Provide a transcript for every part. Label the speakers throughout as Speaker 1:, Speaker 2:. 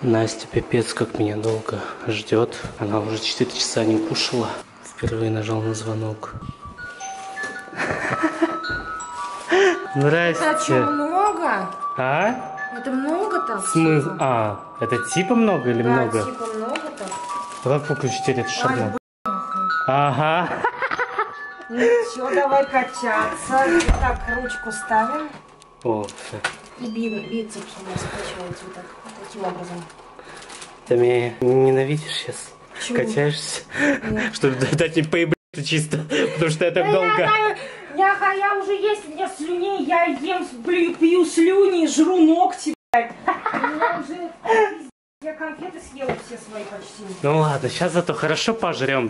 Speaker 1: Настя пипец как меня долго ждет. Она уже 4 часа не кушала. Впервые нажал на звонок. Здрасте.
Speaker 2: Это что, много?
Speaker 1: А?
Speaker 2: Это много-то?
Speaker 1: Смысл? А, это типа много или
Speaker 2: да,
Speaker 1: много?
Speaker 2: типа много-то.
Speaker 1: Как выключить этот шарман? Ага.
Speaker 2: Ну все, давай качаться. Так, ручку ставим.
Speaker 1: О, все.
Speaker 2: И бицепс у нас качается вот так. Таким образом.
Speaker 1: Ты меня ненавидишь сейчас?
Speaker 2: Почему?
Speaker 1: Качаешься?
Speaker 2: Нет.
Speaker 1: Чтобы дать мне поебаться чисто. Потому что я так долго...
Speaker 2: Я уже есть, у меня слюней, я ем, пью слюни, жру ногти, блядь. Я конфеты съела все свои почти.
Speaker 1: Ну ладно, сейчас зато хорошо пожрем.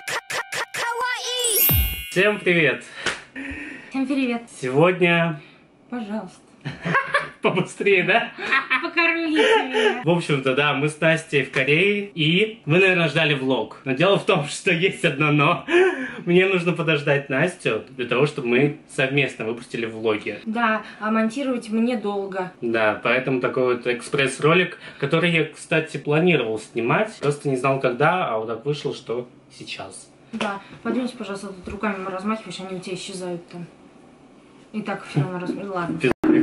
Speaker 1: Всем привет!
Speaker 2: Всем привет.
Speaker 1: Сегодня...
Speaker 2: Пожалуйста.
Speaker 1: Побыстрее, да?
Speaker 2: Покормите меня.
Speaker 1: В общем-то, да, мы с Настей в Корее, и вы, наверное, ждали влог. Но дело в том, что есть одно но. Мне нужно подождать Настю для того, чтобы мы совместно выпустили влоги.
Speaker 2: Да, а монтировать мне долго.
Speaker 1: Да, поэтому такой вот экспресс-ролик, который я, кстати, планировал снимать. Просто не знал когда, а вот так вышло, что сейчас.
Speaker 2: Да, подвинься, пожалуйста, тут руками размахиваешь, они у тебя исчезают там. И так все равно ладно.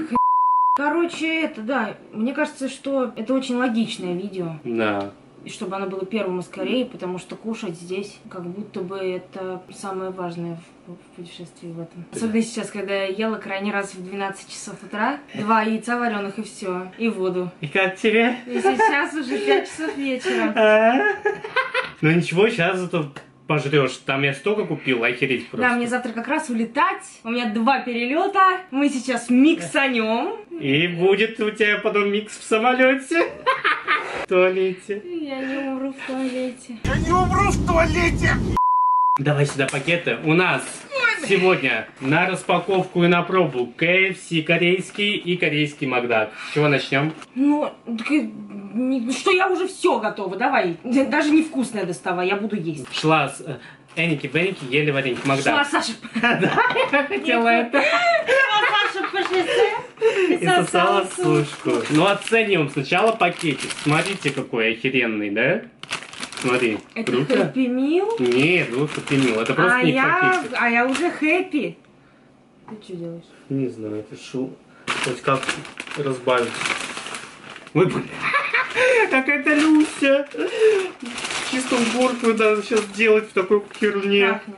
Speaker 2: Короче, это, да, мне кажется, что это очень логичное видео.
Speaker 1: Да.
Speaker 2: И чтобы оно было первым из Кореи, потому что кушать здесь как будто бы это самое важное в путешествии в этом. Особенно сейчас, когда я ела крайний раз в 12 часов утра, 2 яйца вареных и все, и воду.
Speaker 1: И как тебе?
Speaker 2: И сейчас уже 5 часов вечера.
Speaker 1: Ну ничего, сейчас зато пожрешь. Там я столько купил, охереть просто.
Speaker 2: Да, мне завтра как раз улетать. У меня 2 перелета. Мы сейчас миксанем.
Speaker 1: И будет у тебя потом микс в самолете. В туалете.
Speaker 2: Я не умру в туалете.
Speaker 3: Я не умру в туалете!
Speaker 1: Давай сюда пакеты. У нас сегодня на распаковку и на пробу KFC корейский и корейский Макдак. С чего начнем?
Speaker 2: Ну, что я уже все готова. Давай. Даже невкусное доставай, я буду есть.
Speaker 1: Шла с Эники-Беники, ели вареники Макдак.
Speaker 2: Шла Саша.
Speaker 1: Да, я хотела это.
Speaker 2: Саша по шоссе
Speaker 1: И сосала сушку. Ну оцениваем сначала пакетик. Смотрите, какой охеренный, да? Смотри.
Speaker 2: Это
Speaker 1: круто.
Speaker 2: Happy Meal?
Speaker 1: Нет, ну Happy Meal. Это просто не пакетик.
Speaker 2: А я уже хэппи. Ты что делаешь?
Speaker 1: Не знаю, это шоу. Хоть как разбавить. Выпали. Как это Люся. Чисто уборку надо сейчас делать в такой херне.
Speaker 2: Пахнет.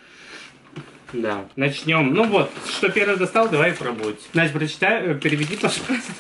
Speaker 1: Да. Начнем. Ну вот, что первый достал, давай пробовать. Настя, прочитай, переведи, пожалуйста.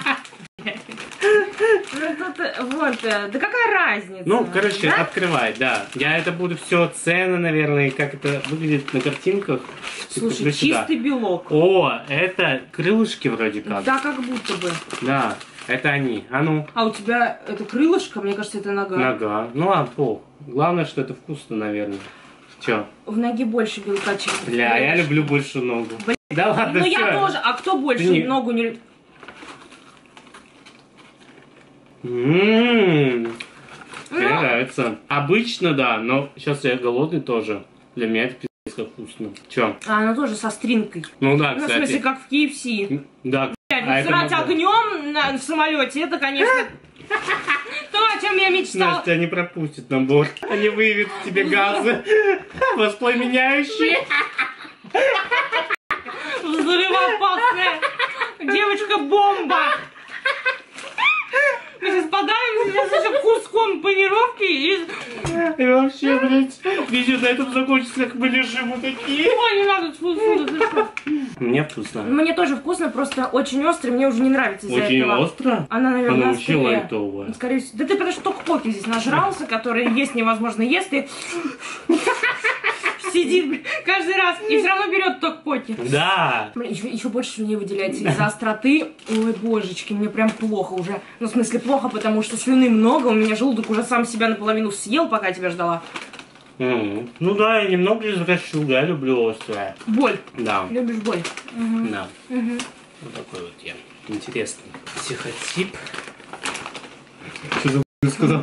Speaker 2: Вот, да какая разница?
Speaker 1: Ну, короче,
Speaker 2: да?
Speaker 1: открывай, да. Я это буду все цены, наверное, как это выглядит на картинках.
Speaker 2: Слушай, чистый белок.
Speaker 1: О, это крылышки вроде как.
Speaker 2: Да, как будто бы.
Speaker 1: Да, это они. А ну.
Speaker 2: А у тебя это крылышко, мне кажется, это нога.
Speaker 1: Нога. Ну ладно, пол. Главное, что это вкусно, наверное. Чё?
Speaker 2: В ноге больше белка, чем в
Speaker 1: Бля, я
Speaker 2: крылышке.
Speaker 1: люблю больше ногу.
Speaker 2: Блин,
Speaker 1: Да ладно,
Speaker 2: ну
Speaker 1: всё.
Speaker 2: я тоже. А кто больше
Speaker 1: Не.
Speaker 2: ногу не любит?
Speaker 1: Мне нравится. Обычно, да, но сейчас я голодный тоже. Для меня это пиздец как вкусно. Чё?
Speaker 2: А она тоже со стринкой.
Speaker 1: Ну да,
Speaker 2: Ну, в
Speaker 1: кстати.
Speaker 2: смысле, как в KFC.
Speaker 1: Да.
Speaker 2: Блядь,
Speaker 1: это
Speaker 2: срать
Speaker 1: могу.
Speaker 2: огнем в самолете, это, конечно, то, о чем я мечтала.
Speaker 1: Настя, тебя не пропустят на борт. Они выявят в тебе газы воспламеняющие.
Speaker 2: Взрывоопасная девочка-бомба. Мы сейчас подавимся сейчас еще куском панировки и...
Speaker 1: И вообще, блядь, видео на этом закончится, как мы лежим вот такие.
Speaker 2: Ой, не надо, фу,
Speaker 1: Мне вкусно.
Speaker 2: Мне тоже вкусно, просто очень острый, мне уже не нравится из-за
Speaker 1: Очень
Speaker 2: этого.
Speaker 1: остро?
Speaker 2: Она, наверное,
Speaker 1: Она очень
Speaker 2: острее.
Speaker 1: лайтовая.
Speaker 2: Скорее всего. Да ты потому что только кофе здесь нажрался, который есть невозможно ест, и сидит каждый раз и все равно берет ток-поки.
Speaker 1: Да.
Speaker 2: Еще больше слюней выделяется из-за остроты. Ой, божечки, мне прям плохо уже. Ну, в смысле, плохо, потому что слюны много. У меня желудок уже сам себя наполовину съел, пока я тебя ждала.
Speaker 1: Ну да, я немного извращу, я люблю острое.
Speaker 2: Боль.
Speaker 1: Да.
Speaker 2: Любишь боль?
Speaker 1: Да. Вот такой вот я. Интересный. Психотип. Что за сказал?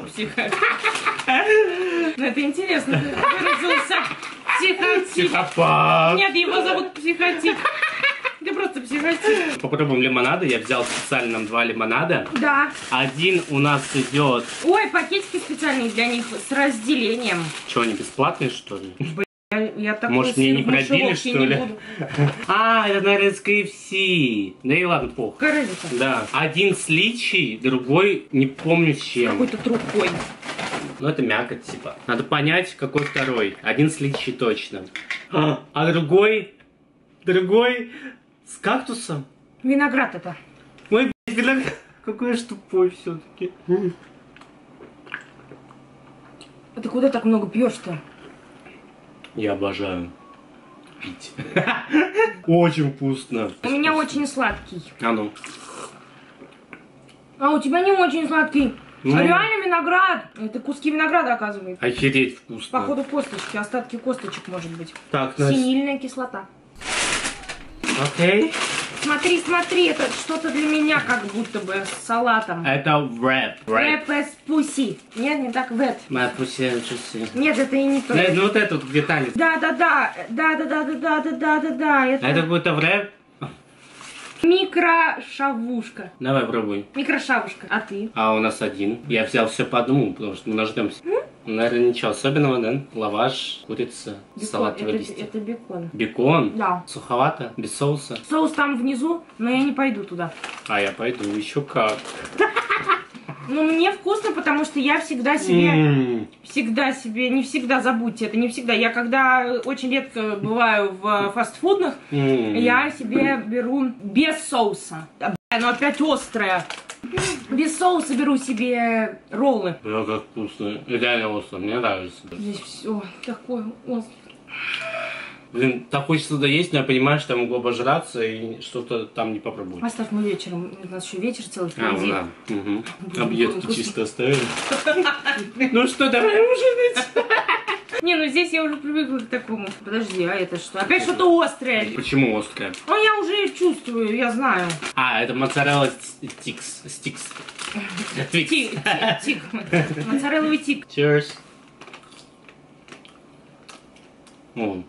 Speaker 2: Ну, это интересно. Выразился психотип.
Speaker 1: Психопат.
Speaker 2: Нет, его зовут психотип. Ты просто психотип.
Speaker 1: Попробуем лимонада. Я взял специально нам 2 лимонада.
Speaker 2: Да.
Speaker 1: Один у нас идет.
Speaker 2: Ой, пакетики специальные для них с разделением.
Speaker 1: Что, они бесплатные, что ли?
Speaker 2: Я такой
Speaker 1: Может, мне не
Speaker 2: сыр в
Speaker 1: пробили,
Speaker 2: мышеловке
Speaker 1: что
Speaker 2: не
Speaker 1: ли?
Speaker 2: буду.
Speaker 1: А, это, наверное, из KFC. Да и ладно, похуй.
Speaker 2: Какая разница?
Speaker 1: Да. Один с личией, другой не помню с чем.
Speaker 2: Какой-то трухой.
Speaker 1: Ну, это мякоть, типа. Надо понять, какой второй. Один с личией точно. А другой с кактусом.
Speaker 2: Виноград это.
Speaker 1: Ой, блядь, виноград. Какой ж тупой все-таки.
Speaker 2: А ты куда так много пьешь-то?
Speaker 1: Я обожаю пить. Очень вкусно.
Speaker 2: У меня очень сладкий.
Speaker 1: А ну.
Speaker 2: А у тебя не очень сладкий.
Speaker 1: Ну.
Speaker 2: А реально виноград. Это куски винограда, оказывается.
Speaker 1: Охереть вкусно.
Speaker 2: Походу косточки, остатки косточек, может быть.
Speaker 1: Так, Настя.
Speaker 2: Синильная кислота.
Speaker 1: Окей.
Speaker 2: Смотри, смотри, это что-то для меня как будто бы с салатом.
Speaker 1: Это врэп.
Speaker 2: Рэп с пуси. Нет, не так вэт.
Speaker 1: Моя часы.
Speaker 2: Нет, это и не то.
Speaker 1: Ну вот этот вот детали.
Speaker 2: Да. Это
Speaker 1: Это какой-то врэп.
Speaker 2: микрошавушка.
Speaker 1: Давай пробуй.
Speaker 2: Микрошавушка. А ты?
Speaker 1: А у нас один. Я взял все по одному, потому что мы наждемся. Наверное, ничего особенного, да? Лаваш, курица, салатовые листья.
Speaker 2: Это бекон.
Speaker 1: Бекон?
Speaker 2: Да.
Speaker 1: Суховато? Без соуса?
Speaker 2: Соус там внизу, но я не пойду туда.
Speaker 1: А я пойду еще как.
Speaker 2: Ну, мне вкусно, потому что я всегда себе, не всегда, забудьте, это не всегда. Я когда очень редко бываю в фастфудных, я себе беру без соуса. Да, бля, ну опять острое. Без соуса беру себе роллы.
Speaker 1: Бля, как вкусно. Реально остро, мне нравится.
Speaker 2: Здесь все такое острое.
Speaker 1: Блин, так хочется туда есть, но я понимаю, что я могу обожраться и что-то там не попробовать.
Speaker 2: Оставь мы вечером, у нас еще вечер целый впереди.
Speaker 1: А, да. Угу.
Speaker 2: Будет
Speaker 1: Объедки
Speaker 2: вкусно.
Speaker 1: чисто оставили. Ну что, давай ужинать.
Speaker 2: Не, ну здесь я уже привыкла к такому. Подожди, а это что? Опять что-то острое.
Speaker 1: Почему острое?
Speaker 2: Ну я уже чувствую, я знаю.
Speaker 1: А, это моцарелла стикс.
Speaker 2: Тик. Моцарелловый тик.
Speaker 1: Cheers. О.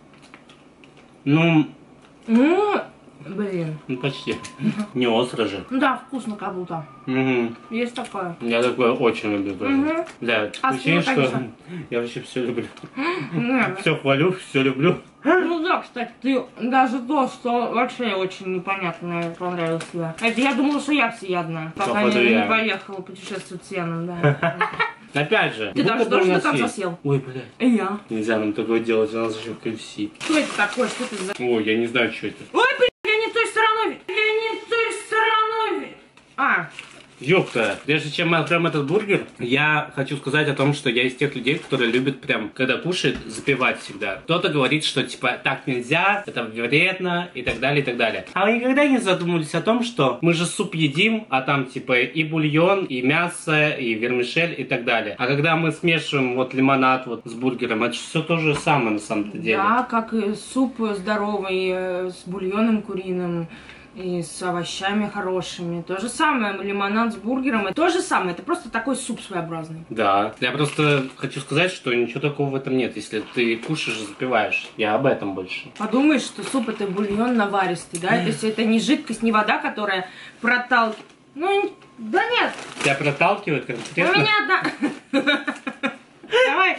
Speaker 1: Ну,
Speaker 2: Блин.
Speaker 1: ну почти. Не остро же.
Speaker 2: Ну да, вкусно как будто.
Speaker 1: Угу.
Speaker 2: Есть такое.
Speaker 1: Я такое очень люблю тоже.
Speaker 2: Мгм.
Speaker 1: Да,
Speaker 2: А
Speaker 1: ощущение,
Speaker 2: спина,
Speaker 1: что
Speaker 2: конечно.
Speaker 1: я вообще все люблю.
Speaker 2: Не,
Speaker 1: Все хвалю, все люблю.
Speaker 2: Ну да, кстати, ты даже то, что вообще очень непонятно понравилось тебе. Это я думала, что я всеядная. Пока
Speaker 1: Походу,
Speaker 2: не
Speaker 1: я.
Speaker 2: поехала путешествовать с Яном, да.
Speaker 1: Опять же.
Speaker 2: Ты даже
Speaker 1: сколько
Speaker 2: тоже
Speaker 1: у
Speaker 2: до
Speaker 1: нас
Speaker 2: конца
Speaker 1: есть?
Speaker 2: съел?
Speaker 1: Ой, блядь.
Speaker 2: И я.
Speaker 1: Нельзя нам такое делать, у нас еще KFC.
Speaker 2: Что это такое? Что это за...
Speaker 1: Ой, я не знаю, что это.
Speaker 2: Ой, блин, я не той стороной. Я не той стороной. А,
Speaker 1: Ёпта, прежде чем мы откроем этот бургер, я хочу сказать о том, что я из тех людей, которые любят прям, когда кушает, запивать всегда. Кто-то говорит, что типа так нельзя, это вредно и так далее, и так далее. А вы никогда не задумывались о том, что мы же суп едим, а там типа и бульон, и мясо, и вермишель, и так далее. А когда мы смешиваем вот лимонад вот с бургером, это все то же самое на самом-то деле.
Speaker 2: да, как и суп здоровый с бульоном куриным. И с овощами хорошими. То же самое, лимонад с бургером. Это то же самое, это просто такой суп своеобразный.
Speaker 1: Да, я просто хочу сказать, что ничего такого в этом нет, если ты кушаешь и запиваешь. Я об этом больше.
Speaker 2: Подумаешь, что суп это бульон наваристый, да? То есть это не жидкость, не вода, которая проталкивает. Ну, да нет,
Speaker 1: Тебя проталкивает
Speaker 2: у
Speaker 1: конкретно?
Speaker 2: меня одна... Давай.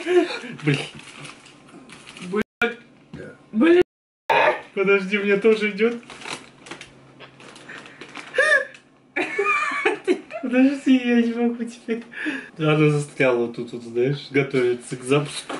Speaker 2: Блин.
Speaker 1: Подожди, мне тоже идет. Подожди, я не могу теперь. Она застряла тут, вот, знаешь, готовится к запуску.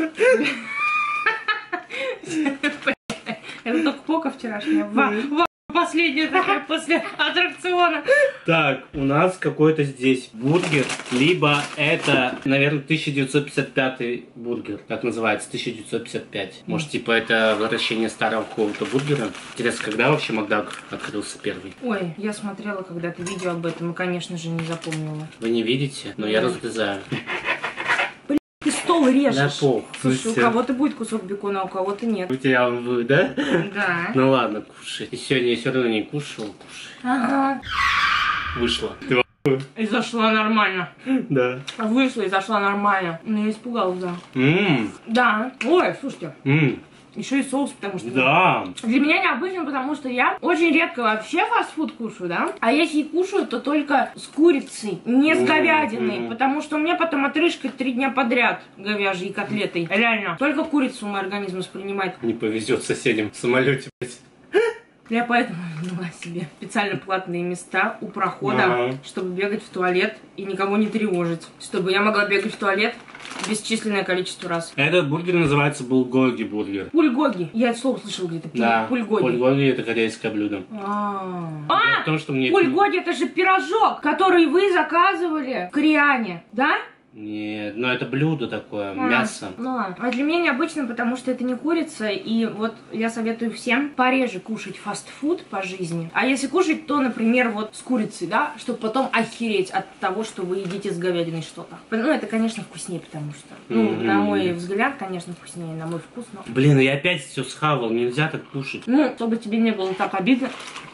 Speaker 2: Это только пока вчерашняя. Последняя такая после аттракциона.
Speaker 1: Так, у нас какой-то здесь бургер, либо это, наверное, 1955 бургер, как называется, 1955. Может, типа это возвращение старого какого-то бургера. Интересно, когда вообще Макдак открылся первый?
Speaker 2: Ой, я смотрела когда-то видео об этом и, конечно же, не запомнила.
Speaker 1: Вы не видите, но я разрезаю.
Speaker 2: Ты стол режешь.
Speaker 1: Да похуй.
Speaker 2: Слушай, у кого-то будет кусок бекона, а у кого-то нет.
Speaker 1: У тебя вы, да?
Speaker 2: Да.
Speaker 1: Ну ладно, кушай. И сегодня я все равно не кушал, кушай.
Speaker 2: Ага.
Speaker 1: Вышло. Ты
Speaker 2: И зашла нормально.
Speaker 1: да.
Speaker 2: Вышла и зашла нормально. Ну, я испугалась, да.
Speaker 1: Ммм.
Speaker 2: Да. Ой, слушайте. Еще и соус, потому что...
Speaker 1: Да.
Speaker 2: Для меня необычно, потому что я очень редко вообще фастфуд кушаю, да? А если и кушаю, то только с курицей, не с говядиной. Потому что у меня потом отрыжка 3 дня подряд говяжьей котлетой. Реально. Только курицу мой организм воспринимает.
Speaker 1: Не повезет соседям в самолете.
Speaker 2: Я поэтому взяла себе специально платные места у прохода, чтобы бегать в туалет и никого не тревожить. Чтобы я могла бегать в туалет бесчисленное количество раз.
Speaker 1: Этот бургер называется булгоги бургер.
Speaker 2: Пульгоги. Я это слово слышала где-то.
Speaker 1: Да,
Speaker 2: Пульгоги.
Speaker 1: пульгоги это корейское блюдо.
Speaker 2: А,
Speaker 1: Потому что мне...
Speaker 2: пульгоги это же пирожок, который вы заказывали в Кориане, да?
Speaker 1: Нет, но это блюдо такое, мясо.
Speaker 2: Ну ладно. А для меня необычно, потому что это не курица, и вот я советую всем пореже кушать фастфуд по жизни. А если кушать, то, например, вот с курицей, да, чтобы потом охереть от того, что вы едите с говядиной что-то. Ну, это, конечно, вкуснее, потому что, ну, на мой взгляд, конечно, вкуснее, на мой вкус, но...
Speaker 1: Блин, я опять все схавал, нельзя так кушать.
Speaker 2: Ну, чтобы тебе не было так обидно,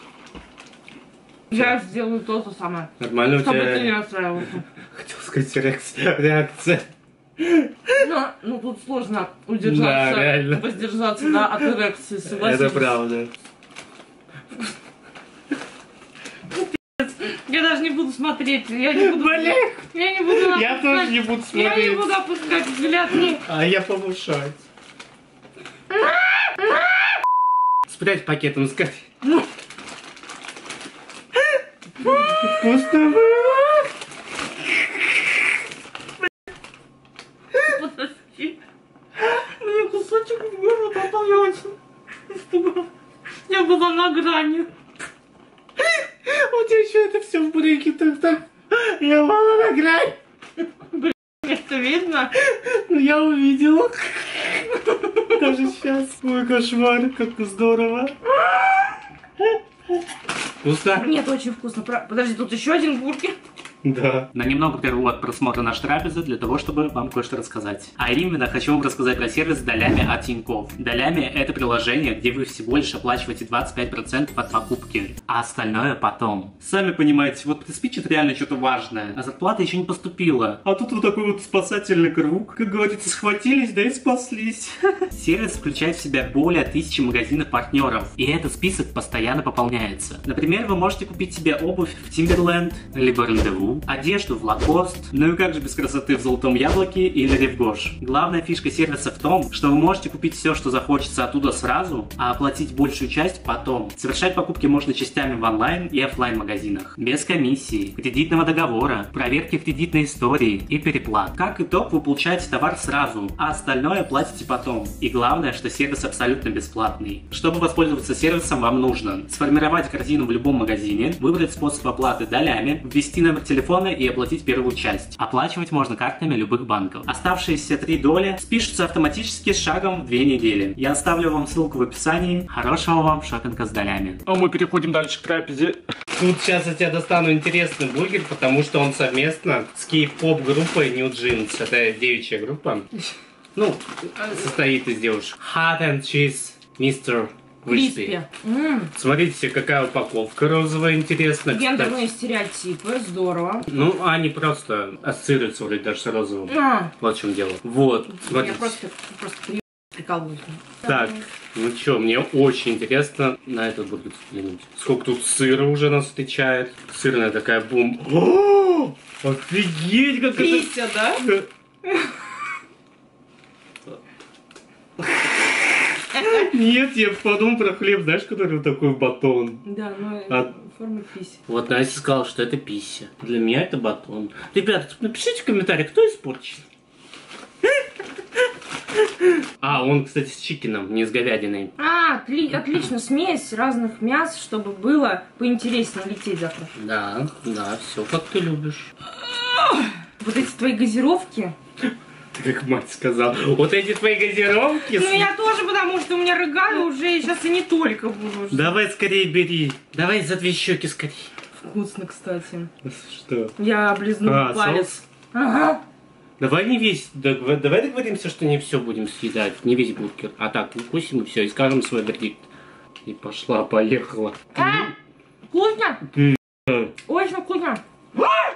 Speaker 2: я сделаю то же самое.
Speaker 1: Нормально у
Speaker 2: Чтобы
Speaker 1: тебя...
Speaker 2: ты не расстраивался.
Speaker 1: Хотел сказать реакция.
Speaker 2: Ну, тут сложно удержаться,
Speaker 1: Да, реально.
Speaker 2: воздержаться, да, от эрекции, согласитесь.
Speaker 1: Это правда.
Speaker 2: Я даже не буду смотреть, я не буду...
Speaker 1: Блин!
Speaker 2: Я не буду
Speaker 1: Я тоже не буду
Speaker 2: Я не
Speaker 1: смотреть.
Speaker 2: буду опускать взгляд. Нет.
Speaker 1: А я повышать. Спрячь пакетом скорее. Вкусно было.
Speaker 2: Подожди. Мне кусочек в горло попал, я очень испугалась. Я была на грани.
Speaker 1: У тебя еще это все в брекетах, так? Я была на грани.
Speaker 2: Это видно?
Speaker 1: Ну я увидела. Даже сейчас. Ой, кошмар, как здорово. Вкусно?
Speaker 2: Нет, очень вкусно. Подожди, тут еще один бургер.
Speaker 1: Да.
Speaker 4: Но немного прерву от просмотра нашей трапезы для того, чтобы вам кое-что рассказать. А именно, хочу вам рассказать про сервис Долями от Тинькофф. Долями — это приложение, где вы всего лишь оплачиваете 25% от покупки, а остальное потом. Сами понимаете, вот приспичит реально что-то важное, а зарплата еще не поступила. А тут вот такой вот спасательный круг. Как говорится, схватились, да и спаслись. Сервис включает в себя более 1000 магазинов-партнеров, и этот список постоянно пополняется. Например, вы можете купить себе обувь в Timberland, либо Rendezvous, одежду в Lacoste, ну и как же без красоты в Золотом Яблоке или Ревгош. Главная фишка сервиса в том, что вы можете купить все, что захочется оттуда сразу, а оплатить большую часть потом. Совершать покупки можно частями в онлайн и офлайн магазинах, без комиссии, кредитного договора, проверки кредитной истории и переплат. Как итог, вы получаете товар сразу, а остальное платите потом. И главное, что сервис абсолютно бесплатный. Чтобы воспользоваться сервисом, вам нужно сформировать корзину в любом магазине, выбрать способ оплаты долями, ввести номер телефона и оплатить первую часть. Оплачивать можно картами любых банков. Оставшиеся 3 доли спишутся автоматически с шагом в 2 недели. Я оставлю вам ссылку в описании. Хорошего вам шопинга с долями.
Speaker 3: А мы переходим дальше к трапезе.
Speaker 1: Тут сейчас я тебе достану интересный бургер, потому что он совместно с кей-поп группой New Jeans. Это девичья группа. Ну, состоит из девушек. Hot and Cheese Mr.
Speaker 2: Криспи.
Speaker 1: Смотрите, какая упаковка розовая, интересная.
Speaker 2: Гендерные стереотипы, здорово.
Speaker 1: Ну, они просто ассоциируются вроде даже с розовым. Вот в чем дело. Вот,
Speaker 2: Я
Speaker 1: смотрите.
Speaker 2: просто прикалываюсь.
Speaker 1: Так, ну что, мне очень интересно на этот бургер взглянуть. Сколько тут сыра уже нас встречает. Сырная такая бум. О, офигеть, как это...
Speaker 2: Пися, да?
Speaker 1: Нет, я подумал про хлеб, знаешь, который вот такой батон.
Speaker 2: Да, но
Speaker 1: А-
Speaker 2: форма пися.
Speaker 1: Вот Настя сказала, что это пища. Для меня это батон. Ребята, напишите в комментариях, кто испорчен. А, он, кстати, с чикеном, не с говядиной.
Speaker 2: Отлично, смесь разных мяс, чтобы было поинтереснее лететь завтра.
Speaker 1: Да, да, все как ты любишь.
Speaker 2: Вот эти твои газировки.
Speaker 1: Как мать сказала. Вот эти твои газировки.
Speaker 2: Ну я тоже, потому что у меня рыгаю уже, и сейчас и не только буду.
Speaker 1: Давай скорее бери. Давай за 2 щеки скорее.
Speaker 2: Вкусно, кстати.
Speaker 1: Что?
Speaker 2: Я облизну палец.
Speaker 1: соус?
Speaker 2: Ага.
Speaker 1: Давай не весь. Давай договоримся, что не все будем съедать. Не весь бургер. А так, укусим и все. И скажем свой вердикт. И пошла, поехала.
Speaker 2: Вкусно? Очень вкусно.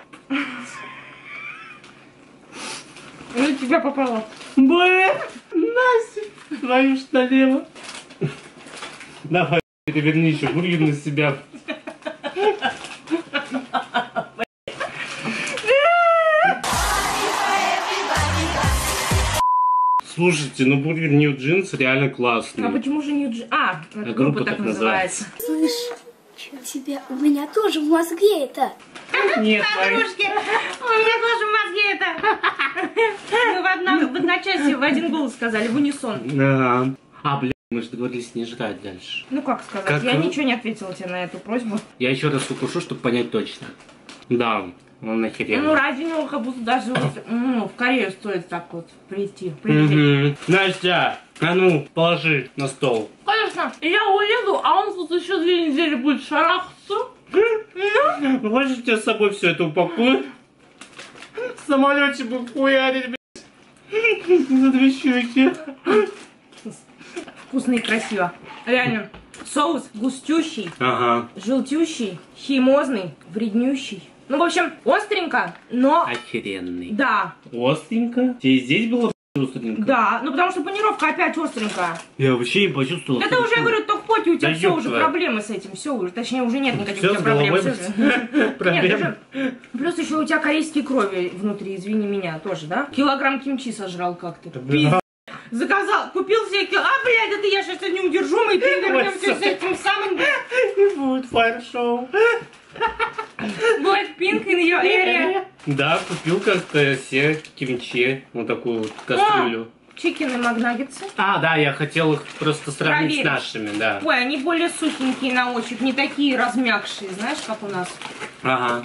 Speaker 2: Ну тебя попало.
Speaker 1: Бэ! Настя, твою ж налево. Давай, переверни еще бургер на себя. Слушайте, ну бургер New Jeans реально классный.
Speaker 2: А почему же не Джи... А, это группа так называется.
Speaker 5: Слышь, у меня тоже в мозге это.
Speaker 1: Нет,
Speaker 2: Подружки, у меня тоже в мозге это. Мы в одночасье в один голос сказали, в унисон.
Speaker 1: Ага. А, блин, мы же договорились не жрать дальше.
Speaker 2: Ну как сказать,
Speaker 1: Как
Speaker 2: я
Speaker 1: вы?
Speaker 2: ничего не ответила тебе на эту просьбу.
Speaker 1: Я еще раз укушу, чтобы понять точно. Да, он нахерен.
Speaker 2: Ну ради него как будто даже в Корею стоит так вот прийти. прилететь.
Speaker 1: Настя, а ну, положи на стол.
Speaker 2: Конечно, я уеду, а он тут еще 2 недели будет шарахаться.
Speaker 1: Хочешь, я с собой все это упакую? В самолете буду хуярить, блядь. За 2 щеки.
Speaker 2: Вкусно и красиво. Реально. Соус густющий,
Speaker 1: Ага.
Speaker 2: желтющий, химозный, вреднющий. Ну, в общем, остренько, но...
Speaker 1: Охеренный.
Speaker 2: Да,
Speaker 1: Остренько. Тебе здесь было остренько?
Speaker 2: да. Ну, потому что панировка опять остренькая.
Speaker 1: Я вообще не почувствовал.
Speaker 2: Это уже, я говорю, только в поте у тебя
Speaker 1: Да
Speaker 2: все
Speaker 1: ёб
Speaker 2: уже
Speaker 1: твою.
Speaker 2: проблемы с этим. Все уже, точнее, уже нет никаких
Speaker 1: Всё
Speaker 2: у тебя
Speaker 1: с
Speaker 2: проблем.
Speaker 1: головой
Speaker 2: Всё же.
Speaker 1: Проблем.
Speaker 2: Нет, уже- Плюс еще у тебя корейские крови внутри, извини меня, тоже, да? Килограмм кимчи сожрал как-то.
Speaker 1: Да.
Speaker 2: Заказал, купил себе блядь, это я сейчас не удержу, мы перевернемся с этим самым.
Speaker 1: Не будет фаер-шоу.
Speaker 2: Blackpink in your area.
Speaker 1: Да, купил как-то себе кимчи. Вот такую вот кастрюлю.
Speaker 2: Чикены магнаггетсы.
Speaker 1: А, да, я хотел их просто сравнить
Speaker 2: Проверить.
Speaker 1: с нашими, да.
Speaker 2: Ой, они более сухенькие на ощупь, не такие размягшие, знаешь, как у нас.
Speaker 1: Ага.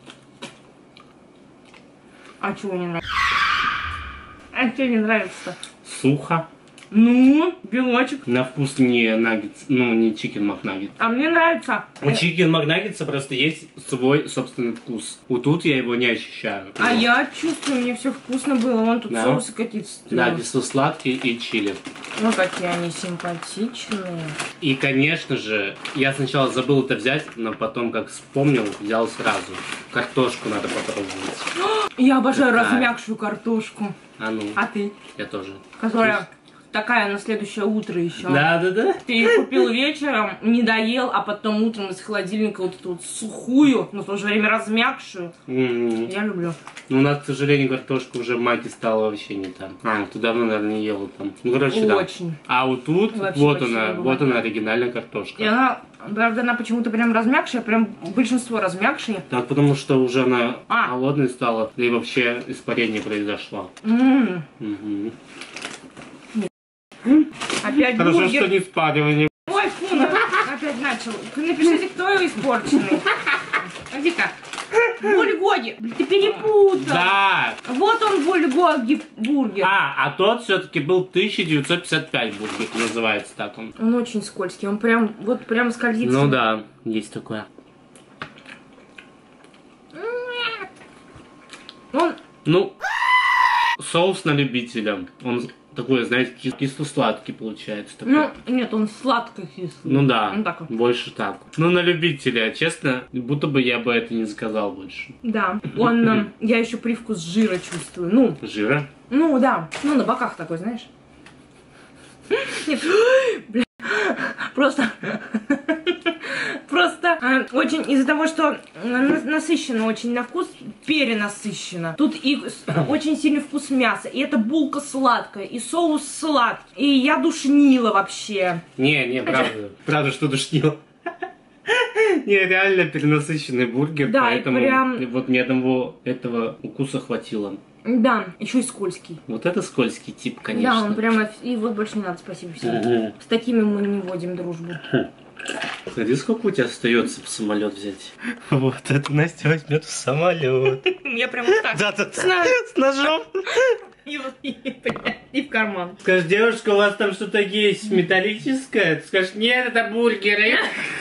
Speaker 2: А чего не нравится? А что не нравится-то?
Speaker 1: Сухо.
Speaker 2: Ну, белочек.
Speaker 1: На вкус не наггетс, ну не чикен макнаггет.
Speaker 2: А мне нравится.
Speaker 1: У чикен макнаггетса просто есть свой собственный вкус. Вот тут я его не ощущаю.
Speaker 2: А я чувствую, мне все вкусно было. Вон тут
Speaker 1: Да?
Speaker 2: соусы какие-то.
Speaker 1: Да, кисло-сладкий и чили.
Speaker 2: Ну, какие они симпатичные.
Speaker 1: И, конечно же, я сначала забыл это взять, но потом, как вспомнил, взял сразу. Картошку надо попробовать.
Speaker 2: Я обожаю
Speaker 1: Какая?
Speaker 2: размягшую картошку.
Speaker 1: А ну,
Speaker 2: А ты?
Speaker 1: я тоже.
Speaker 2: Которая такая на следующее утро еще.
Speaker 1: Да-да-да.
Speaker 2: Ты ее купил вечером, не доел, а потом утром из холодильника вот эту вот сухую, но в то же время размягшую. Я люблю.
Speaker 1: Ну, у нас, к сожалению, картошка уже в маке стала вообще не там. А, ты давно, наверное, не ела там. Ну, короче, да.
Speaker 2: Очень.
Speaker 1: А вот тут,
Speaker 2: Вообще
Speaker 1: вот
Speaker 2: очень
Speaker 1: она,
Speaker 2: не
Speaker 1: вот
Speaker 2: бывает.
Speaker 1: она, оригинальная картошка.
Speaker 2: И она, правда, она почему-то прям размягшая, прям большинство размягшие.
Speaker 1: Так, потому что уже она
Speaker 2: А.
Speaker 1: холодной стала, да и вообще испарение произошло.
Speaker 2: М-м.
Speaker 1: Мгм.
Speaker 2: Опять
Speaker 1: Хорошо,
Speaker 2: бургер.
Speaker 1: что не спаривание.
Speaker 2: Ой, фу, опять начал. Напишите, кто его испорченный. Иди-ка. Бульгоги. Ты перепутал.
Speaker 1: Да!
Speaker 2: Вот он бульгоги бургер.
Speaker 1: А тот все-таки был 1955 бургер, называется так он.
Speaker 2: Он очень скользкий, он прям, вот прям скользит.
Speaker 1: Ну да, есть такое.
Speaker 2: Он,
Speaker 1: Ну, соус на любителя. Он такой, знаете, кисло-сладкий получается. Такой.
Speaker 2: ну, нет, он сладко-кислый.
Speaker 1: Ну да,
Speaker 2: Он такой.
Speaker 1: больше так. Ну, на любителя, честно, будто бы я бы это не сказал больше.
Speaker 2: Да, он, я еще привкус жира чувствую. Ну,
Speaker 1: Жира?
Speaker 2: ну да, ну на боках такой, знаешь. Нет, бля, просто очень из-за того, что насыщенно очень на вкус, перенасыщенно. Тут и очень сильный вкус мяса, и эта булка сладкая, и соус сладкий, и я душнила вообще.
Speaker 1: Не, правда. Правда, что душнило. Не, реально перенасыщенный бургер,
Speaker 2: Да, и
Speaker 1: поэтому
Speaker 2: прям-
Speaker 1: вот мне этого укуса хватило.
Speaker 2: Да, еще и скользкий.
Speaker 1: Вот это скользкий тип, конечно.
Speaker 2: Да, он прямо, и вот больше не надо, спасибо всем.
Speaker 1: Мгм.
Speaker 2: С такими мы не водим дружбу.
Speaker 1: Смотри, сколько у тебя остается в самолет взять. Вот это Настя возьмет в самолет.
Speaker 2: Я прям вот так.
Speaker 1: Да,
Speaker 2: С
Speaker 1: ножом.
Speaker 2: И в карман.
Speaker 1: Скажешь, девушка, у вас там что-то есть металлическое? Ты скажешь, нет, это бургеры.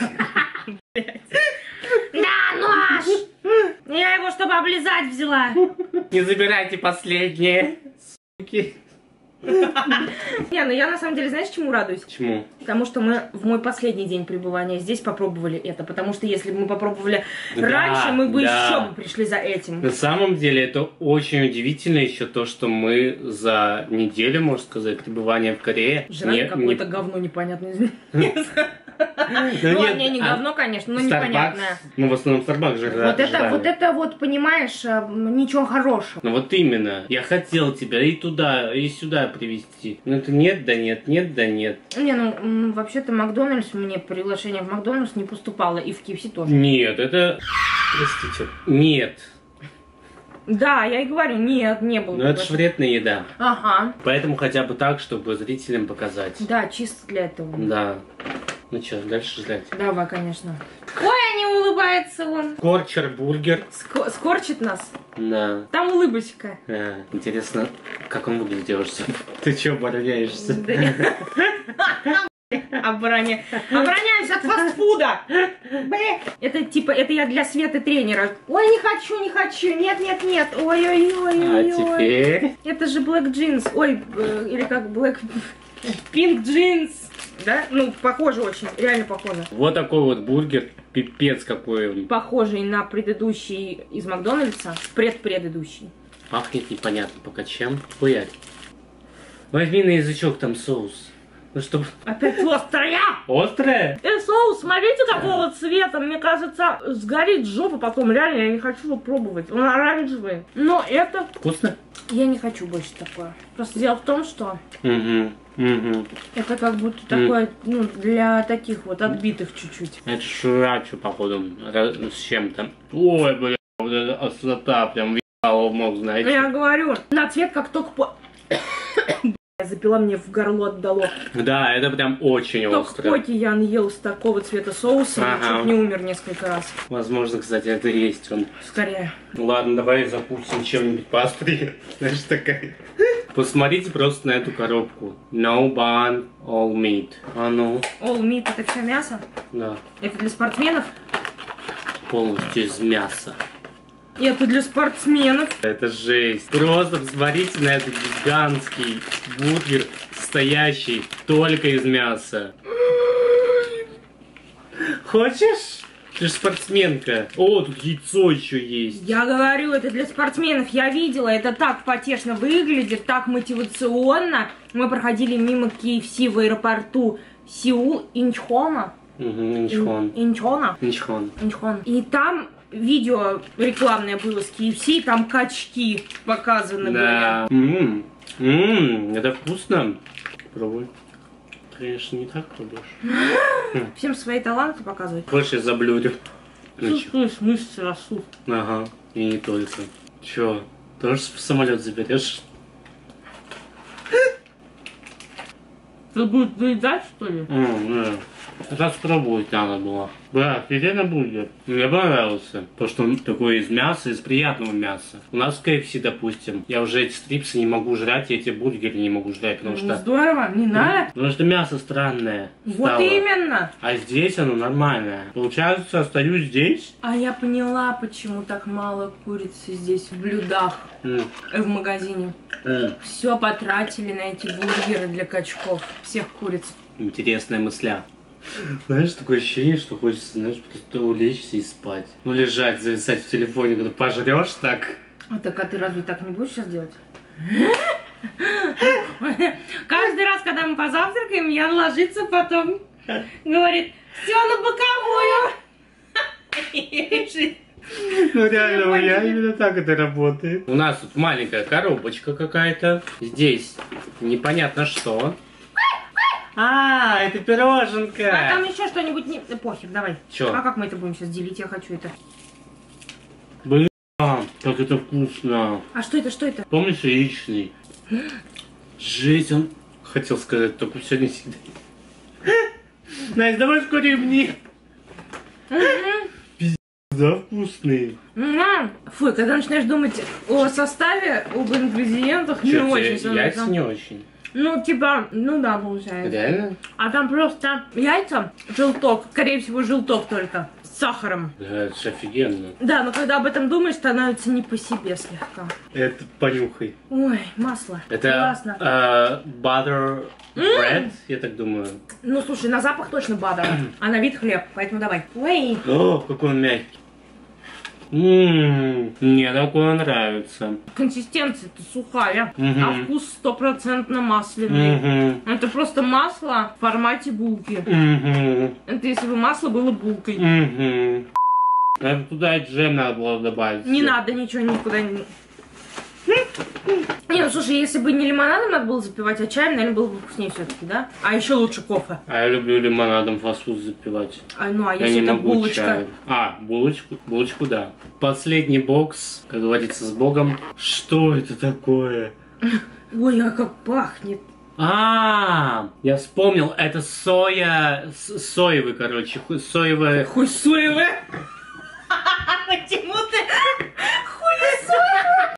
Speaker 2: Да, нож! Я его, чтобы облизать, взяла.
Speaker 1: Не забирайте последние. Суки.
Speaker 2: Не, ну я на самом деле, знаешь, чему радуюсь?
Speaker 1: Почему?
Speaker 2: Потому что мы в мой последний день пребывания здесь попробовали это. Потому что если бы мы попробовали
Speaker 1: Да,
Speaker 2: раньше, мы бы
Speaker 1: да.
Speaker 2: еще бы пришли за этим.
Speaker 1: На самом деле это очень удивительно еще то, что мы за неделю, можно сказать, пребывания в Корее
Speaker 2: Жрали какое-то говно непонятное.
Speaker 1: Ну,
Speaker 2: Ну,
Speaker 1: нет,
Speaker 2: не говно, конечно, но
Speaker 1: Starbucks,
Speaker 2: непонятное.
Speaker 1: ну, в основном Starbucks же
Speaker 2: Вот это, понимаешь, ничего хорошего.
Speaker 1: Ну вот именно. Я хотел тебя и туда, и сюда привезти. Ну ты нет, да нет, нет, да нет.
Speaker 2: Не, ну, вообще-то Макдональдс, мне приглашение в Макдональдс не поступало, и в KFC тоже.
Speaker 1: Нет, это... Простите. Нет.
Speaker 2: Да, я и говорю, нет, не было.
Speaker 1: Ну это ж вредная еда.
Speaker 2: Ага.
Speaker 1: Поэтому хотя бы так, чтобы зрителям показать.
Speaker 2: Да, чисто для этого.
Speaker 1: Да. Ну что, дальше ждать.
Speaker 2: Давай, конечно. Ой, не улыбается он.
Speaker 1: Корчер бургер.
Speaker 2: Скорчит нас.
Speaker 1: Да.
Speaker 2: Там улыбочка.
Speaker 1: Интересно, как он выглядит, девушка? Ты чё обороняешься?
Speaker 2: Обороняюсь от фастфуда. Бля. Это типа, это я для Светы тренера. Ой, не хочу, нет. Ой.
Speaker 1: А теперь...
Speaker 2: Это же Black Jeans. Ой, или как Black... Pink Jeans. Да? Ну, похоже очень, реально похоже.
Speaker 1: Вот такой вот бургер. Пипец какой он.
Speaker 2: Похожий на предыдущий из Макдональдса. Предпредыдущий.
Speaker 1: Пахнет непонятно пока чем. Хуярь. Возьми на язычок там соус. Ну чтобы...
Speaker 2: Опять острая!
Speaker 1: Острое?
Speaker 2: Соус, смотрите, какого цвета. Мне кажется, сгорит жопа потом. Реально, я не хочу его пробовать. Он оранжевый. Но это...
Speaker 1: Вкусно?
Speaker 2: Я не хочу больше такое. Просто дело в том, что
Speaker 1: Угу.
Speaker 2: это как будто такое, ну, для таких вот отбитых чуть-чуть.
Speaker 1: Это шрачу, походу, с чем-то. Ой, бля, вот эта острота прям въебала в мозг, знаете.
Speaker 2: Я говорю, на цвет как только по... Запила мне в горло отдало.
Speaker 1: Да, это прям очень
Speaker 2: Только
Speaker 1: остро.
Speaker 2: Ян ел с такого цвета соуса и
Speaker 1: Ага.
Speaker 2: чуть не умер несколько раз.
Speaker 1: Возможно, кстати, это и есть он.
Speaker 2: Скорее.
Speaker 1: Ладно, давай запустим чем-нибудь поострее. Знаешь, такая. Посмотрите просто на эту коробку. No bun, all meat. А ну,
Speaker 2: All meat — это все мясо?
Speaker 1: да,
Speaker 2: Это для спортсменов?
Speaker 1: полностью из мяса.
Speaker 2: Это для спортсменов.
Speaker 1: Это жесть. Просто посмотрите на этот гигантский бургер, состоящий только из мяса. Хочешь? Ты же спортсменка. О, тут яйцо еще есть.
Speaker 2: Я говорю, это для спортсменов. Я видела, это так потешно выглядит, так мотивационно. Мы проходили мимо KFC в аэропорту Сеул, Инчхона.
Speaker 1: Инчхон.
Speaker 2: Инчхона.
Speaker 1: Инчхон.
Speaker 2: Инчхон. И там видео рекламное было с KFC, там качки показаны
Speaker 1: Да. Это вкусно. Пробуй. Конечно, не так пробуешь.
Speaker 2: были. Всем свои таланты показывать.
Speaker 1: Больше заблюдю. Ну, чё?
Speaker 2: Чувствуешь, мышцы растут.
Speaker 1: Ага, и не только. Чё, тоже в самолет заберешь?
Speaker 2: Ты будешь доедать, что ли?
Speaker 1: Да. Это спробовать надо было. Да, офигенно будет. Мне понравился. Потому что он такой из мяса, из приятного мяса. У нас в KFC, допустим, я уже эти стрипсы не могу жрать, и эти бургеры не могу жрать, потому что...
Speaker 2: Здорово, не надо.
Speaker 1: Потому что мясо странное
Speaker 2: Вот
Speaker 1: стало.
Speaker 2: именно.
Speaker 1: А здесь оно нормальное. Получается, остаюсь здесь.
Speaker 2: А я поняла, почему так мало курицы здесь в блюдах в магазине. Все потратили на эти бургеры для качков. Всех куриц.
Speaker 1: Интересная мысля. Знаешь, такое ощущение, что хочется, знаешь, просто улечься и спать. Ну, лежать, зависать в телефоне, когда пожрешь так.
Speaker 2: А так, а ты разве так не будешь сейчас делать? Каждый раз, когда мы позавтракаем, Ян ложится потом, говорит, все на боковую.
Speaker 1: Ну реально, у меня именно так это работает. У нас тут маленькая коробочка какая-то. Здесь непонятно что. А, это пироженка.
Speaker 2: А там еще что-нибудь не... Похер, давай.
Speaker 1: Чё?
Speaker 2: А как мы это будем сейчас делить? Я хочу это.
Speaker 1: Блин, как это вкусно.
Speaker 2: А что это, что это?
Speaker 1: Помнишь яичный? Жесть, он хотел сказать, только все не всегда. Настя, давай скорее мне. Пиздец, да, вкусный.
Speaker 2: Фу, когда начинаешь думать о составе, об ингредиентах, не
Speaker 1: Чё,
Speaker 2: очень.
Speaker 1: тебе яйца не очень.
Speaker 2: Ну, типа, ну да, получается.
Speaker 1: Реально?
Speaker 2: А там просто яйца, желток, скорее всего, желток только. С сахаром.
Speaker 1: Да, это же офигенно.
Speaker 2: Да, но когда об этом думаешь, становится не по себе слегка.
Speaker 1: Это понюхай.
Speaker 2: Ой, масло.
Speaker 1: Это
Speaker 2: Классно.
Speaker 1: butter bread, я так думаю.
Speaker 2: Ну, слушай, на запах точно бадер, а на вид хлеб, поэтому давай. Ой.
Speaker 1: О, какой он мягкий. Мне такое нравится.
Speaker 2: Консистенция-то сухая,
Speaker 1: Мгм.
Speaker 2: а вкус стопроцентно масляный. Это просто масло в формате булки. Это если бы масло было булкой.
Speaker 1: Это туда и джем надо было добавить.
Speaker 2: Не надо ничего никуда не... Не, ну слушай, если бы не лимонадом надо было запивать, а чаем, наверное, было бы вкуснее все-таки, да? А еще лучше кофе.
Speaker 1: А я люблю лимонадом фастфуд запивать.
Speaker 2: А
Speaker 1: Я
Speaker 2: если
Speaker 1: не
Speaker 2: это
Speaker 1: могу
Speaker 2: булочка?
Speaker 1: чаем. А, булочку? Булочку, да. Последний бокс, как говорится, с Богом. Что это такое?
Speaker 2: Ой, а как пахнет.
Speaker 1: Я вспомнил, это соя, соевый, короче, соевая.
Speaker 2: Хуй соевый. Почему ты хуй соевый?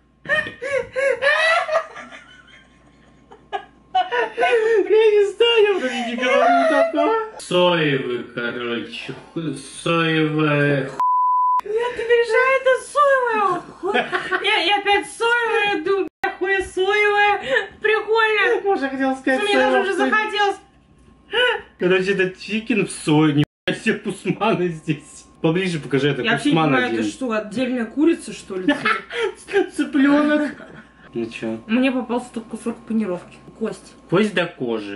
Speaker 1: Я не знаю, я вроде не говорю такого. Соевый, короче, соевая.
Speaker 2: Ты решай, это соевое. Я опять соевое, думаю, хуй соевое. Прикольно.
Speaker 1: Может, хотел сказать
Speaker 2: Мне даже уже захотелось.
Speaker 1: Короче, это чикен в сое, не все пусманы здесь. Поближе покажи, это
Speaker 2: Я вообще не
Speaker 1: пусман
Speaker 2: понимаю,
Speaker 1: один.
Speaker 2: это что, отдельная курица, что ли?
Speaker 1: Цыпленок. Ну чё?
Speaker 2: Мне попался только кусок панировки. Кость.
Speaker 1: Кость до кожи.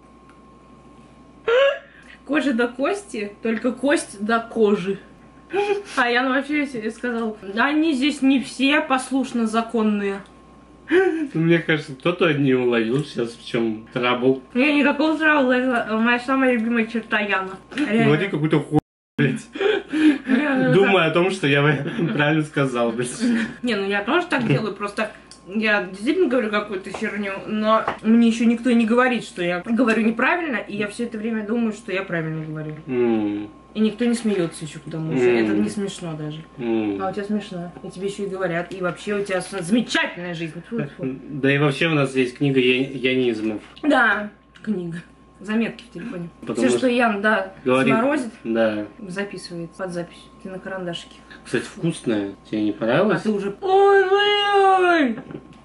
Speaker 2: Кожа до кости, только кость до кожи. А я вообще себе сказал, они здесь не все послушно законные.
Speaker 1: Мне кажется, кто-то не уловил сейчас, в чем трабл.
Speaker 2: Я никакого траула, это моя самая любимая черта Яна.
Speaker 1: Говори какую-то хуйню, блядь. Думаю о том, что я правильно сказал, блядь.
Speaker 2: Не, ну я тоже так делаю, просто я действительно говорю какую-то херню, но мне еще никто не говорит, что я говорю неправильно, и я все это время думаю, что я правильно говорю. И никто не смеется еще, потому что это не смешно даже. А у тебя смешно. И тебе еще и говорят. И вообще у тебя замечательная жизнь. Тьфу-тьфу.
Speaker 1: Да и вообще у нас есть книга янизмов.
Speaker 2: Да, книга. Заметки в телефоне.
Speaker 1: Потому
Speaker 2: Все, что Ян, да,
Speaker 1: говорит,
Speaker 2: сморозит,
Speaker 1: да.
Speaker 2: записывает под запись. Ты на карандашике.
Speaker 1: Кстати, вкусная. Тебе не
Speaker 2: А
Speaker 1: понравилось?
Speaker 2: ты уже... Ой, ой, ой!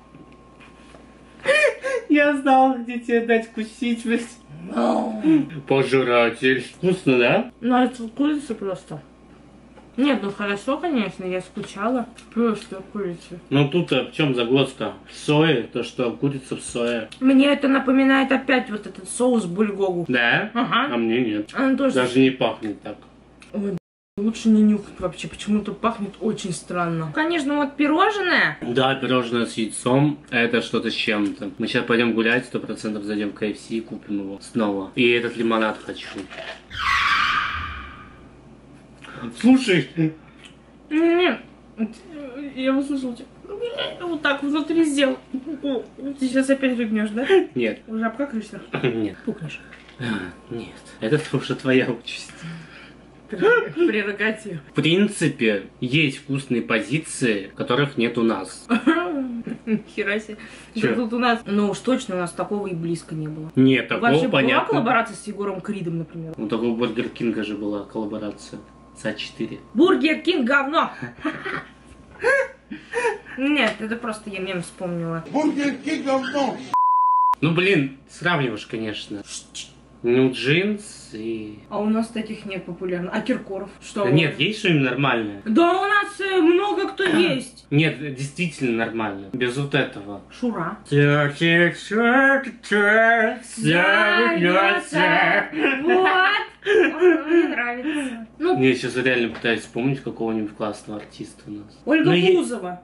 Speaker 1: Я знал, где тебе дать кусить, блядь. Пожиратель. Вкусно, да?
Speaker 2: Ну, это курица просто. Нет, ну хорошо, конечно, я скучала. Просто курица.
Speaker 1: Ну тут в чем загвоздка? В сое, то что курица в сое.
Speaker 2: Мне это напоминает опять вот этот соус бульгогу.
Speaker 1: Да?
Speaker 2: Ага.
Speaker 1: А мне нет.
Speaker 2: Она тоже...
Speaker 1: Даже не пахнет так.
Speaker 2: Ой, лучше не нюхать вообще, почему-то пахнет очень странно. Конечно, вот пирожное.
Speaker 1: Да, пирожное с яйцом, это что-то с чем-то. Мы сейчас пойдем гулять, 100% зайдем в KFC и купим его снова. И этот лимонад хочу. Слушай,
Speaker 2: Нет, я услышал тебя. Вот так внутри сделал. Ты сейчас опять рыгнешь, да?
Speaker 1: нет,
Speaker 2: Уже обкакаешься?
Speaker 1: нет,
Speaker 2: Пукнешь.
Speaker 1: нет. Это уже твоя участь.
Speaker 2: Прерогатив.
Speaker 1: В принципе, есть вкусные позиции, которых нет у нас.
Speaker 2: Хера себе.
Speaker 1: Чё?
Speaker 2: Да тут у нас... Ну уж точно у нас такого и близко не было.
Speaker 1: Нет,
Speaker 2: У вас же
Speaker 1: такого
Speaker 2: была
Speaker 1: понятно.
Speaker 2: коллаборация с Егором Кридом, например?
Speaker 1: У такого Бургер Кинга же была коллаборация. СА-4.
Speaker 2: Бургер Кинг говно! Нет, это просто я мем вспомнила.
Speaker 6: Бургер Кинг говно.
Speaker 1: Ну блин, сравниваешь, конечно. Ну, джинс и...
Speaker 2: А у нас таких нет популярных. А Киркоров? Что?
Speaker 1: Да нет, есть что-нибудь нормальное?
Speaker 2: Да у нас много кто есть.
Speaker 1: Нет, действительно нормально. Без вот этого.
Speaker 2: Шура. Вот. Мне нравится. Ну,
Speaker 1: Я сейчас реально пытаюсь вспомнить какого-нибудь классного артиста у нас.
Speaker 2: Ольга
Speaker 1: Ну,
Speaker 2: Бузова.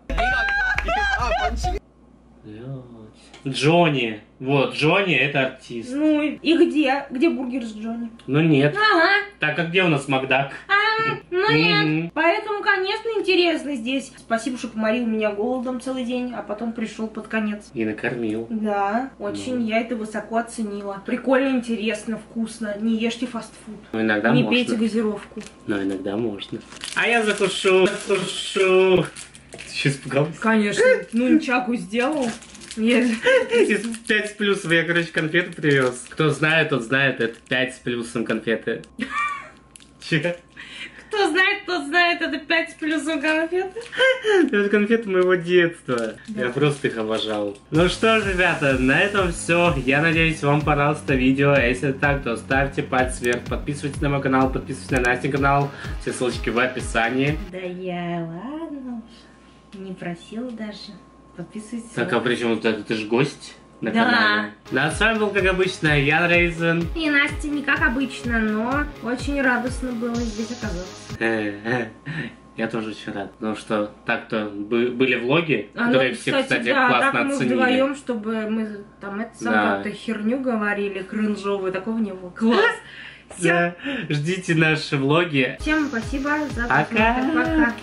Speaker 1: Джонни. Вот, Джонни это артист.
Speaker 2: Ну и где? Где бургер с Джонни?
Speaker 1: Ну нет.
Speaker 2: Ага.
Speaker 1: Так, а где у нас Макдак?
Speaker 2: Ну нет.
Speaker 1: Мгм.
Speaker 2: Поэтому, конечно, интересно здесь. Спасибо, что поморил меня голодом целый день, а потом пришел под конец.
Speaker 1: И накормил.
Speaker 2: Да, очень я это высоко оценила. Прикольно, интересно, вкусно. Не ешьте фастфуд.
Speaker 1: Ну иногда
Speaker 2: Не
Speaker 1: можно.
Speaker 2: пейте газировку.
Speaker 1: Но иногда можно. А я закушу. Ты сейчас испугался?
Speaker 2: Конечно, нунчаку сделал. Я...
Speaker 1: 5 с плюсом. Я, короче, конфеты привез. Кто знает, тот знает. Это 5 с плюсом конфеты. Че?
Speaker 2: Кто знает, это 5 с плюсом конфеты.
Speaker 1: Это конфеты моего детства. Я просто их обожал. Ну что ж, ребята, на этом все. Я надеюсь, вам понравилось это видео. Если так, то ставьте палец вверх. Подписывайтесь на мой канал, подписывайтесь на Настин канал. Все ссылочки в описании.
Speaker 2: Да я, ладно уж. Не просил даже. Подписывайтесь.
Speaker 1: Так, а при чем ты же гость на
Speaker 2: Да.
Speaker 1: канале? Да, с вами был, как обычно, Ян Рейзен.
Speaker 2: И Настя не как обычно, но очень радостно было здесь оказаться.
Speaker 1: Я тоже очень рад. Потому что так-то были влоги, которые все, кстати,
Speaker 2: да,
Speaker 1: классно
Speaker 2: так мы
Speaker 1: оценили.
Speaker 2: вдвоем, чтобы мы там это
Speaker 1: Да.
Speaker 2: как-то херню говорили, кринжовую, такого не было. Класс. Всё.
Speaker 1: Да, ждите наши влоги.
Speaker 2: Всем спасибо за
Speaker 1: Пока.
Speaker 2: просмотр. Пока.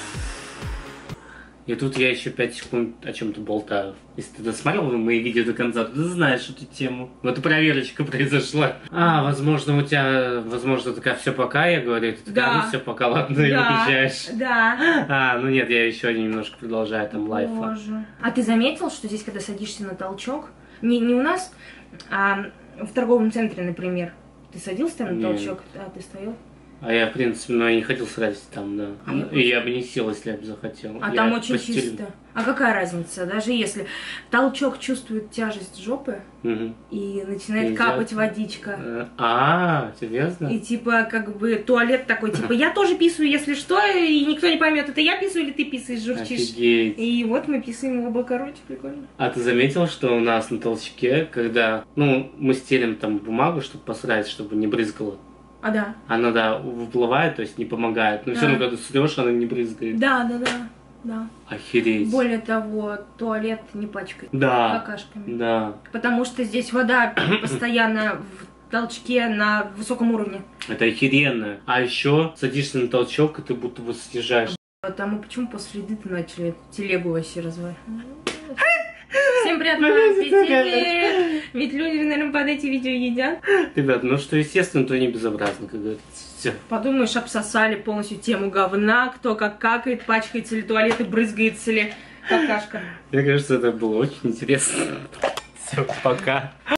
Speaker 1: И тут я еще 5 секунд о чем-то болтаю. Если ты досмотрел мои видео до конца, то ты знаешь эту тему. Вот и проверочка произошла. Возможно, у тебя, возможно, такая все пока, я говорю, ты такая,
Speaker 2: Да.
Speaker 1: ну все пока, ладно, и
Speaker 2: Да.
Speaker 1: уезжаешь.
Speaker 2: Да.
Speaker 1: Ну нет, я еще немножко продолжаю там лайфа.
Speaker 2: Боже. А ты заметил, что здесь, когда садишься на толчок, не у нас, а в торговом центре, например, ты садился там на
Speaker 1: Нет.
Speaker 2: толчок, а ты стоял?
Speaker 1: А я, в принципе, я не хотел сразить там, да.
Speaker 2: А я
Speaker 1: И я бы не сел, если я бы захотел.
Speaker 2: А
Speaker 1: Я
Speaker 2: там очень
Speaker 1: постелил.
Speaker 2: чисто. А какая разница, даже если толчок чувствует тяжесть жопы
Speaker 1: Мгм.
Speaker 2: и начинает
Speaker 1: Идёт.
Speaker 2: капать водичка.
Speaker 1: Серьезно?
Speaker 2: И типа, как бы, туалет такой, типа, я тоже писаю, если что, и никто не поймет, это я писаю или ты писаешь, журчишь.
Speaker 1: Офигеть.
Speaker 2: И вот мы писаем оба, короче, прикольно.
Speaker 1: А ты заметил, что у нас на толчке, когда, мы стелим там бумагу, чтобы посрать, чтобы не брызгало,
Speaker 2: А да.
Speaker 1: она, да, выплывает, то есть не помогает, но
Speaker 2: Да.
Speaker 1: все равно, когда срешь, она не брызгает.
Speaker 2: Да.
Speaker 1: Охереть.
Speaker 2: Более того, туалет не пачкает
Speaker 1: Да.
Speaker 2: какашками.
Speaker 1: Да.
Speaker 2: Потому что здесь вода постоянно в толчке на высоком уровне.
Speaker 1: Это охеренно. А еще садишься на толчок, и ты будто бы съезжаешь.
Speaker 2: Потому почему после еды ты начали эту телегу вообще развивать? Всем приятного аппетита! Ведь люди, наверное, под эти видео едят.
Speaker 1: Ребят, что естественно, то не безобразно, как говорится. Все.
Speaker 2: Подумаешь, обсосали полностью тему говна, кто как какает, пачкается ли туалет и брызгается ли какашка.
Speaker 1: Мне кажется, это было очень интересно. Все, пока.